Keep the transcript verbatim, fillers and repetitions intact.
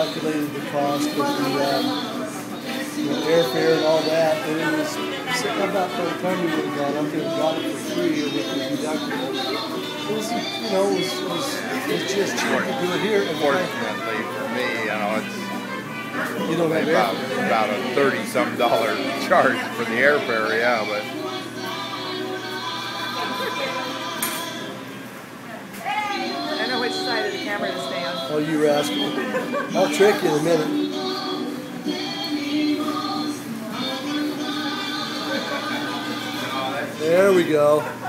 calculated the cost of the, um, the airfare and all that, and it was about by the time we would have gone up there and got it for free or with the deductible. It was, you know, it was, it was, it was just cheap to do it here. Fortunately for me, you know, it's you don't have about, airfare. about a thirty-some dollar charge for the airfare, yeah, but. I don't know which side of the camera to stay on. Oh, you rascal. I'll trick you in a minute. There we go.